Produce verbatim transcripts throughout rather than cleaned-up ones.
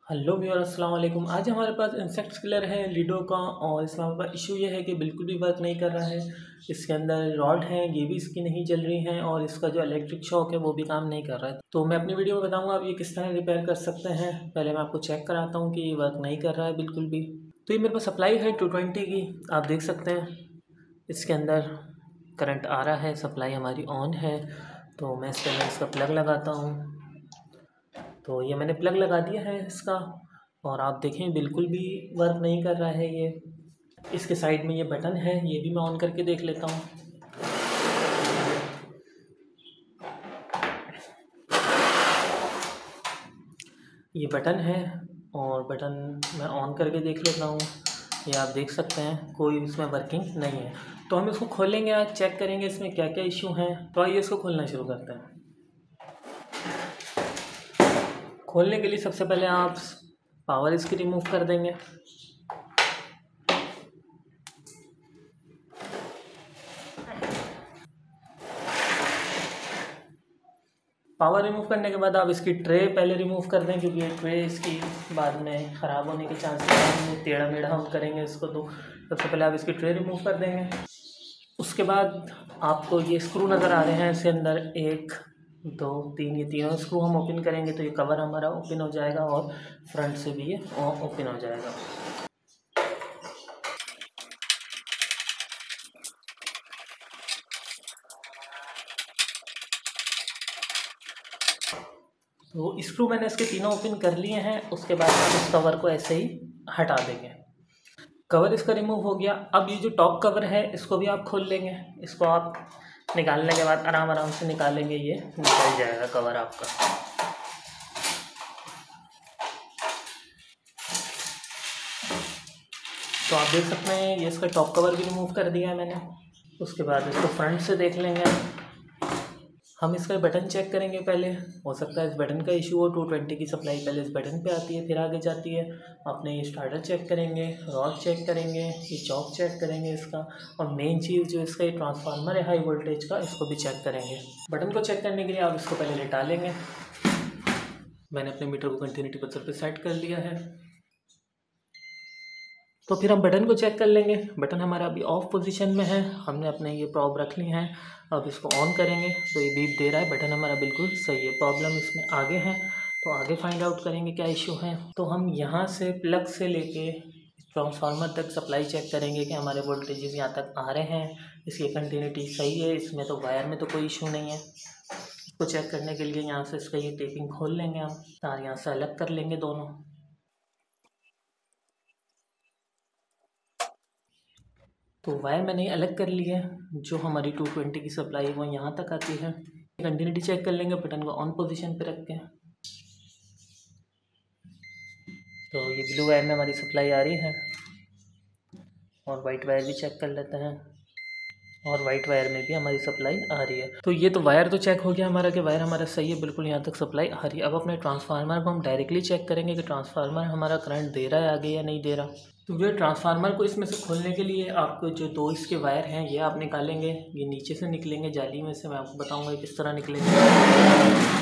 Hello viewer, अस्सलाम वालेकुम। आज हमारे पास इंसेक्ट किलर है लीडो का, और इसमें हमारे पास इशू ये है कि बिल्कुल भी वर्क नहीं कर रहा है। इसके अंदर रॉड हैं, ये भी इसकी नहीं जल रही हैं, और इसका जो इलेक्ट्रिक शॉक है वो भी काम नहीं कर रहा है। तो मैं अपनी वीडियो में बताऊंगा आप ये किस तरह रिपेयर कर सकते हैं। पहले मैं आपको चेक कराता हूँ कि ये वर्क नहीं कर रहा है बिल्कुल भी। तो ये मेरे पास सप्लाई है टू ट्वेंटी की, आप देख सकते हैं इसके अंदर करंट आ रहा है, सप्लाई हमारी ऑन है। तो मैं इसके अंदर इसका प्लग लगाता हूँ। तो ये मैंने प्लग लगा दिया है इसका, और आप देखें बिल्कुल भी वर्क नहीं कर रहा है ये। इसके साइड में ये बटन है, ये भी मैं ऑन करके देख लेता हूँ। ये बटन है, और बटन मैं ऑन करके देख लेता हूँ। ये आप देख सकते हैं कोई इसमें वर्किंग नहीं है। तो हम इसको खोलेंगे, आज चेक करेंगे इसमें क्या क्या इशू हैं। तो आइए इसको खोलना शुरू करते हैं। खोलने के लिए सबसे पहले आप पावर इसकी रिमूव कर देंगे। पावर रिमूव करने के बाद आप इसकी ट्रे पहले रिमूव कर दें, क्योंकि ये ट्रे इसकी बाद में ख़राब होने के चांसेस हैं। टेढ़ा मेढ़ा हम करेंगे इसको, तो सबसे पहले आप इसकी ट्रे रिमूव कर देंगे। उसके बाद आपको ये स्क्रू नज़र आ रहे हैं, इसके अंदर एक दो तीन, ये तीनों स्क्रू हम ओपन करेंगे तो ये कवर हमारा ओपन हो जाएगा, और फ्रंट से भी ये ओपन हो जाएगा। तो स्क्रू मैंने इसके तीनों ओपन कर लिए हैं। उसके बाद आप इस कवर को ऐसे ही हटा देंगे। कवर इसका रिमूव हो गया। अब ये जो टॉप कवर है इसको भी आप खोल लेंगे। इसको आप निकालने के बाद आराम आराम से निकालेंगे, ये निकल जाएगा कवर आपका। तो आप देख सकते हैं ये इसका टॉप कवर भी रिमूव कर दिया है मैंने। उसके बाद इसको फ्रंट से देख लेंगे। हम इसका बटन चेक करेंगे पहले। हो सकता है इस बटन का इशू हो। टू ट्वेंटी की सप्लाई पहले इस बटन पे आती है, फिर आगे जाती है। अपने ये स्टार्टर चेक करेंगे, रॉड चेक करेंगे, ये चॉक चेक करेंगे इसका, और मेन चीज़ जो इसका ये ट्रांसफार्मर है हाई वोल्टेज का, इसको भी चेक करेंगे। बटन को चेक करने के लिए आप इसको पहले लेटा लेंगे। मैंने अपने मीटर को कंटिन्यूटी बजर पे सेट कर लिया है। तो फिर हम बटन को चेक कर लेंगे। बटन हमारा अभी ऑफ पोजीशन में है, हमने अपने ये प्रॉब रख ली हैं। अब इसको ऑन करेंगे तो ये बीप दे रहा है, बटन हमारा बिल्कुल सही है। प्रॉब्लम इसमें आगे है, तो आगे फाइंड आउट करेंगे क्या इशू है। तो हम यहाँ से प्लग से लेके ट्रांसफार्मर तक सप्लाई चेक करेंगे कि हमारे वोल्टेजेस यहाँ तक आ रहे हैं, इसकी कंटिन्यूटी सही है, इसमें तो वायर में तो कोई इशू नहीं है। इसको चेक करने के लिए यहाँ से इसका ये टेपिंग खोल लेंगे हम, तार यहाँ से अलग कर लेंगे दोनों। तो वायर मैंने अलग कर ली है। जो हमारी टू ट्वेंटी की सप्लाई है वो यहाँ तक आती है। कंटिन्यूटी चेक कर लेंगे बटन को ऑन पोजीशन पे रख के। तो ये ब्लू वायर में हमारी सप्लाई आ रही है, और वाइट वायर भी चेक कर लेते हैं, और वाइट वायर में भी हमारी सप्लाई आ रही है। तो ये तो वायर तो चेक हो गया हमारा कि वायर हमारा सही है, बिल्कुल यहाँ तक सप्लाई आ रही है। अब अपने ट्रांसफार्मर को हम डायरेक्टली चेक करेंगे कि ट्रांसफार्मर हमारा करंट दे रहा है आगे या नहीं दे रहा। तो जो ट्रांसफार्मर को इसमें से खोलने के लिए आपको जो दो इसके वायर हैं ये आप निकालेंगे। ये नीचे से निकलेंगे जाली में से, मैं आपको बताऊँगा किस तरह निकलेंगे।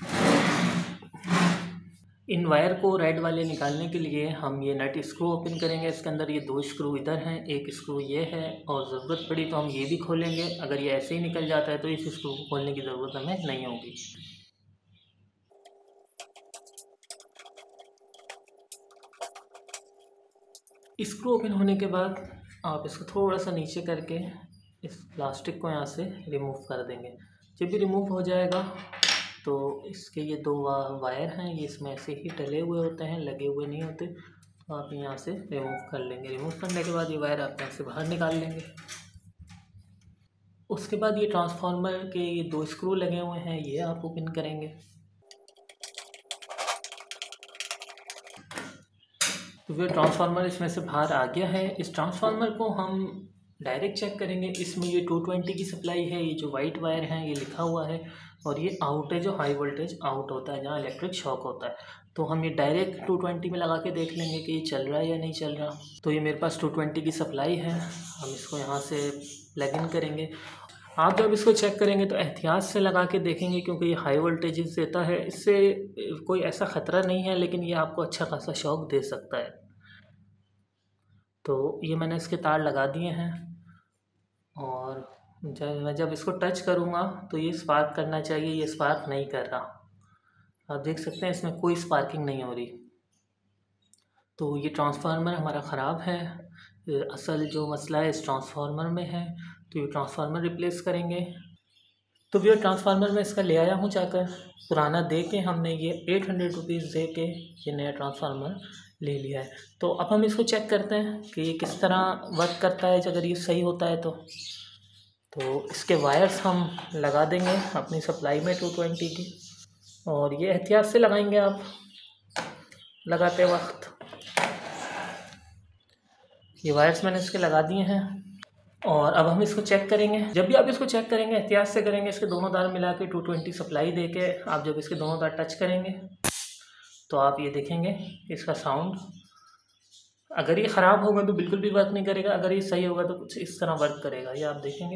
इन वायर को रेड वाले निकालने के लिए हम ये नट स्क्रू ओपन करेंगे। इसके अंदर ये दो स्क्रू इधर हैं, एक स्क्रू ये है, और ज़रूरत पड़ी तो हम ये भी खोलेंगे। अगर ये ऐसे ही निकल जाता है तो इस स्क्रू को खोलने की ज़रूरत हमें नहीं होगी। स्क्रू ओपन होने के बाद आप इसको थोड़ा सा नीचे करके इस प्लास्टिक को यहाँ से रिमूव कर देंगे। जब भी रिमूव हो जाएगा तो इसके ये दो वायर हैं, ये इसमें ऐसे ही डले हुए होते हैं, लगे हुए नहीं होते। तो आप यहाँ से रिमूव कर लेंगे। रिमूव करने के बाद ये वायर आप यहाँ से बाहर निकाल लेंगे। उसके बाद ये ट्रांसफार्मर के ये दो स्क्रू लगे हुए हैं, ये आप ओपन करेंगे। तो फिर ट्रांसफार्मर इसमें से बाहर आ गया है। इस ट्रांसफार्मर को हम डायरेक्ट चेक करेंगे। इसमें ये टू ट्वेंटी की सप्लाई है, ये जो वाइट वायर है ये लिखा हुआ है, और ये आउट है जो हाई वोल्टेज आउट होता है, जहाँ इलेक्ट्रिक शॉक होता है। तो हम ये डायरेक्ट टू ट्वेंटी में लगा के देख लेंगे कि ये चल रहा है या नहीं चल रहा। तो ये मेरे पास टू ट्वेंटी की सप्लाई है, हम इसको यहाँ से प्लग इन करेंगे। आप जब इसको चेक करेंगे तो एहतियात से लगा के देखेंगे, क्योंकि ये हाई वोल्टेजेस देता है। इससे कोई ऐसा ख़तरा नहीं है, लेकिन ये आपको अच्छा खासा शॉक दे सकता है। तो ये मैंने इसके तार लगा दिए हैं, और जब मैं जब इसको टच करूँगा तो ये स्पार्क करना चाहिए, ये स्पार्क नहीं कर रहा। आप देख सकते हैं इसमें कोई स्पार्किंग नहीं हो रही। तो ये ट्रांसफार्मर हमारा ख़राब है। असल जो मसला है इस ट्रांसफार्मर में है, तो ये ट्रांसफार्मर रिप्लेस करेंगे। तो वो ट्रांसफार्मर में इसका ले आया हूँ जाकर, पुराना दे के हमने ये एट हंड्रेड रुपीज़ दे के ये नया ट्रांसफार्मर ले लिया है। तो अब हम इसको चेक करते हैं कि ये किस तरह वर्क करता है, अगर ये सही होता है तो तो इसके वायर्स हम लगा देंगे अपनी सप्लाई में टू ट्वेंटी की, और ये एहतियात से लगाएंगे आप लगाते वक्त। ये वायर्स मैंने इसके लगा दिए हैं, और अब हम इसको चेक करेंगे। जब भी आप इसको चेक करेंगे एहतियात से करेंगे। इसके दोनों तार मिला के टू ट्वेंटी सप्लाई दे के आप जब इसके दोनों तार टच करेंगे तो आप ये देखेंगे इसका साउंड, अगर ये ख़राब होगा तो बिल्कुल भी वर्क नहीं करेगा, अगर ये सही होगा तो कुछ इस तरह वर्क करेगा। ये आप देखेंगे।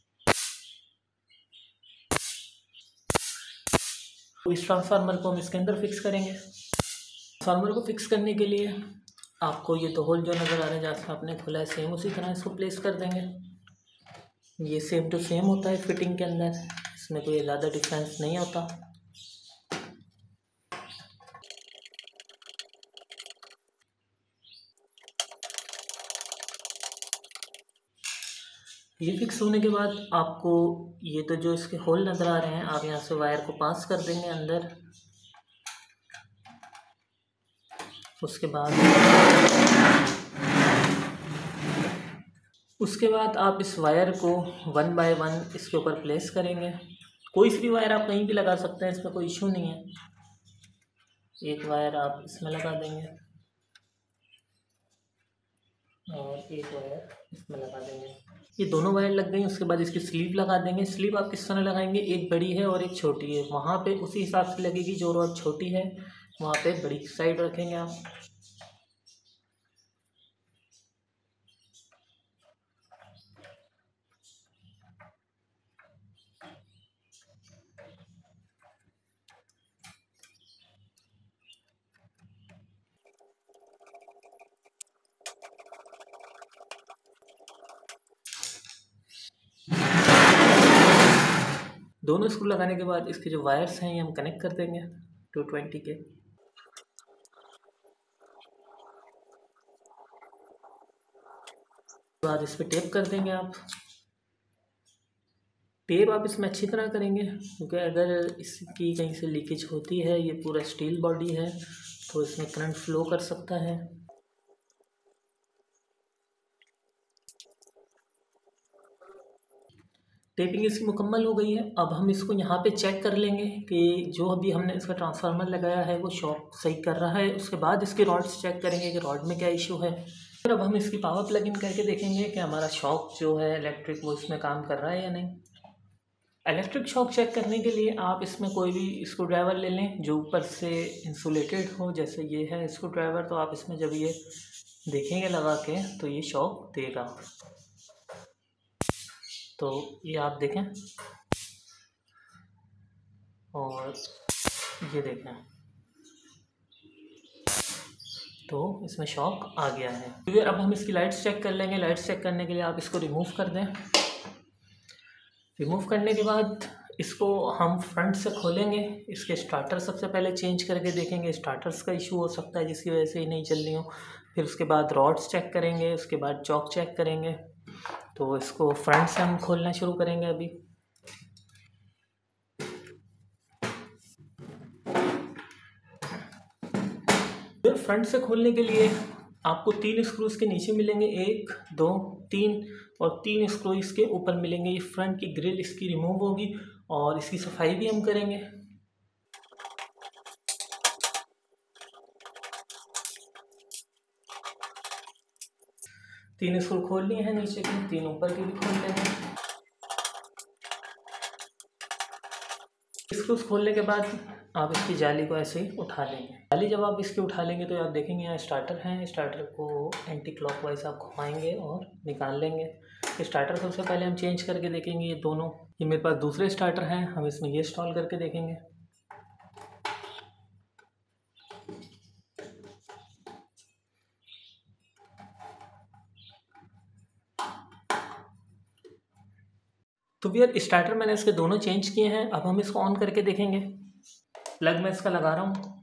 तो इस ट्रांसफार्मर को हम इसके अंदर फिक्स करेंगे। ट्रांसफार्मर को फिक्स करने के लिए आपको ये तो होल जो नज़र आ रहे हैं जहाँ से आपने खोला है, सेम उसी तरह इसको प्लेस कर देंगे। ये सेम टू सेम होता है फिटिंग के अंदर, इसमें कोई ज़्यादा डिफरेंस नहीं होता। ये फिक्स होने के बाद आपको ये तो जो इसके होल नज़र आ रहे हैं, आप यहाँ से वायर को पास कर देंगे अंदर। उसके बाद उसके बाद आप इस वायर को वन बाय वन इसके ऊपर प्लेस करेंगे। कोई सी भी वायर आप कहीं भी लगा सकते हैं, इसमें कोई इशू नहीं है। एक वायर आप इसमें लगा देंगे और एक वायर इसमें लगा देंगे। ये दोनों वायर लग गई। उसके बाद इसकी स्लीव लगा देंगे। स्लीव आप किस तरह लगाएंगे, एक बड़ी है और एक छोटी है, वहाँ पे उसी हिसाब से लगेगी। जो रॉड छोटी है वहाँ पे बड़ी साइड रखेंगे आप। दोनों स्क्रू लगाने के बाद इसके जो वायर्स हैं ये हम कनेक्ट कर देंगे टू ट्वेंटी के। बाद इस पर टेप कर देंगे आप। टेप आप इसमें अच्छी तरह करेंगे, क्योंकि अगर इसकी कहीं से लीकेज होती है, ये पूरा स्टील बॉडी है तो इसमें करंट फ्लो कर सकता है। टेपिंग इसकी मुकम्मल हो गई है। अब हम इसको यहाँ पे चेक कर लेंगे कि जो अभी हमने इसका ट्रांसफार्मर लगाया है वो शॉक सही कर रहा है। उसके बाद इसके रॉड्स चेक करेंगे कि रॉड में क्या इशू है। फिर अब हम इसकी पावर प्लग इन करके देखेंगे कि हमारा शॉक जो है इलेक्ट्रिक वो इसमें काम कर रहा है या नहीं। इलेक्ट्रिक शॉक चेक करने के लिए आप इसमें कोई भी स्क्रू ड्राइवर ले लें जो ऊपर से इंसुलेटेड हो, जैसे ये है स्क्रू ड्राइवर। तो आप इसमें जब ये देखेंगे लगा के तो ये शॉक देगा। तो ये आप देखें और ये देखें, तो इसमें शॉक आ गया है। फिर अब हम इसकी लाइट्स चेक कर लेंगे। लाइट्स चेक करने के लिए आप इसको रिमूव कर दें। रिमूव करने के बाद इसको हम फ्रंट से खोलेंगे। इसके स्टार्टर सबसे पहले चेंज करके देखेंगे, स्टार्टर्स का इशू हो सकता है जिसकी वजह से ही नहीं चल रही हो। फिर उसके बाद रॉड्स चेक करेंगे, उसके बाद चॉक चेक करेंगे। तो इसको फ्रंट से हम खोलना शुरू करेंगे अभी। फिर फ्रंट से खोलने के लिए आपको तीन स्क्रू इसके नीचे मिलेंगे, एक दो तीन, और तीन स्क्रू इसके ऊपर मिलेंगे। ये फ्रंट की ग्रिल इसकी रिमूव होगी और इसकी सफाई भी हम करेंगे। तीन स्क्रू खोल लिए हैं नीचे की, तीन ऊपर की भी खोल लेंगे। स्क्रूज खोलने के बाद आप इसकी जाली को ऐसे ही उठा लेंगे। जाली जब आप इसकी उठा लेंगे तो आप देखेंगे यहाँ स्टार्टर है। स्टार्टर को एंटी क्लॉकवाइज आप घुमाएंगे और निकाल लेंगे। स्टार्टर सबसे पहले हम चेंज करके देखेंगे ये दोनों। ये मेरे पास दूसरे स्टार्टर हैं, हम इसमें ये इंस्टॉल करके देखेंगे। तो भैया स्टार्टर मैंने इसके दोनों चेंज किए हैं, अब हम इसको ऑन करके देखेंगे। प्लग मैं इसका लगा रहा हूँ।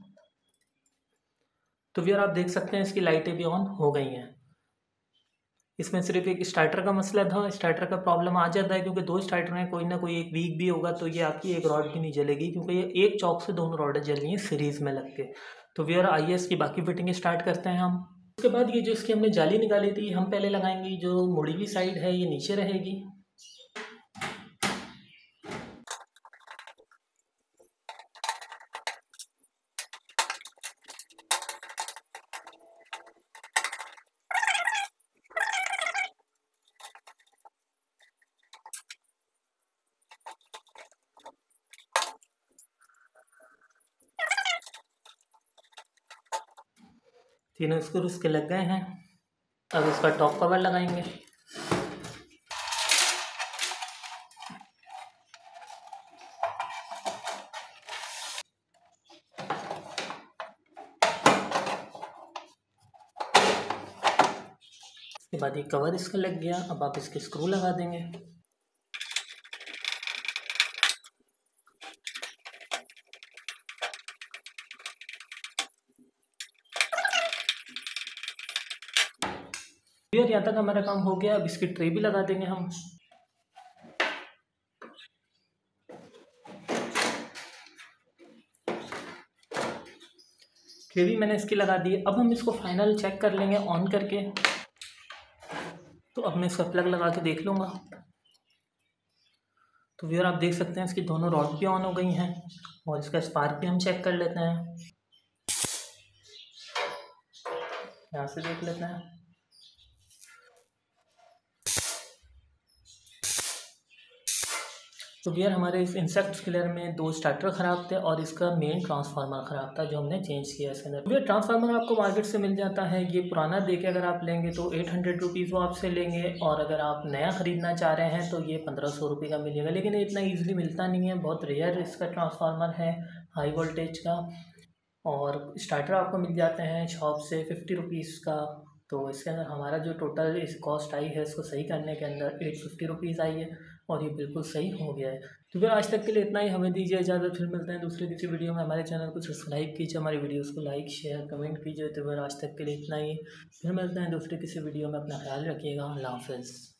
तो भैया आप देख सकते हैं इसकी लाइटें भी ऑन हो गई हैं। इसमें सिर्फ एक स्टार्टर का मसला था, स्टार्टर का प्रॉब्लम आ जाता है क्योंकि दो स्टार्टर में कोई ना कोई एक वीक भी होगा तो ये आपकी एक रॉड भी नहीं जलेगी, क्योंकि ये एक चौक से दोनों रॉडें जल रही हैं सीरीज़ में लग के। तो भैया आइए इसकी बाकी फिटिंग स्टार्ट करते हैं हम। उसके बाद ये जो इसकी हमने जाली निकाली थी हम पहले लगाएंगे। जो मुड़ी हुई साइड है ये नीचे रहेगी। तीनों स्क्रू इसके लग गए हैं। अब इसका टॉप कवर लगाएंगे। इसके बाद ये कवर इसका लग गया। अब आप इसके स्क्रू लगा देंगे। यहाँ तक हमारा काम हो गया। अब इसकी ट्रे भी लगा देंगे हम। ट्रे भी मैंने इसकी लगा दी। अब हम इसको फाइनल चेक कर लेंगे ऑन करके। तो अब मैं इसका प्लग लगा के देख लूँगा। तो व्यूअर आप देख सकते हैं इसकी दोनों रॉड भी ऑन हो गई हैं और इसका स्पार्क भी हम चेक कर लेते हैं। यहाँ से देख लेते हैं। तो भैया हमारे इस इंसेक्ट किलर में दो स्टार्टर ख़राब थे और इसका मेन ट्रांसफार्मर ख़राब था जो हमने चेंज किया इसके अंदर। भैया ट्रांसफार्मर आपको मार्केट से मिल जाता है। ये पुराना देके अगर आप लेंगे तो एट हंड्रेड रुपीज़ वो आपसे लेंगे, और अगर आप नया ख़रीदना चाह रहे हैं तो ये पंद्रह सौ रुपये का मिलेगा। लेकिन ये इतना ईजिली मिलता नहीं है, बहुत रेयर इसका ट्रांसफार्मर है हाई वोल्टेज का। और स्टार्टर आपको मिल जाते हैं शॉप से फिफ्टी रुपीज़ का। तो इसके अंदर हमारा जो टोटल इस कॉस्ट आई है इसको सही करने के अंदर एट फिफ्टी रुपीज़ आई है और ये बिल्कुल सही हो गया है। तो फिर आज तक के लिए इतना ही। हमें दीजिए इजाज़त। फिर मिलते हैं दूसरे किसी वीडियो में। हमारे चैनल को सब्सक्राइब कीजिए, हमारी वीडियोस को लाइक शेयर कमेंट कीजिए। तो फिर आज तक के लिए इतना ही। फिर मिलते हैं दूसरे किसी वीडियो में। अपना ख्याल रखिएगा। अल्लाह हाफ़िज़।